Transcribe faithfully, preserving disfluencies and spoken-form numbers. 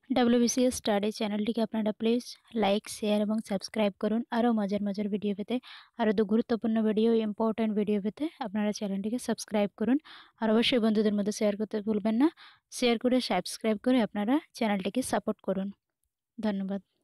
WBCS study চ্যানেলটিকে আপনারা please like share এবং সাবস্ক্রাইব করুন। আরও মজার মজার ভিডিও পেতে, আরও গুরুত্বপূর্ণ ভিডিও, ইম্পর্ট্যান্ট ভিডিও পেতে আপনারা চ্যানেলটিকে সাবস্ক্রাইব করুন। আর অবশ্যই বন্ধুদের মধ্যে শেয়ার করতে ভুলবেন না। শেয়ার করে সাবস্ক্রাইব করে আপনারা চ্যানেলটিকে সাপোর্ট করুন। ধন্যবাদ।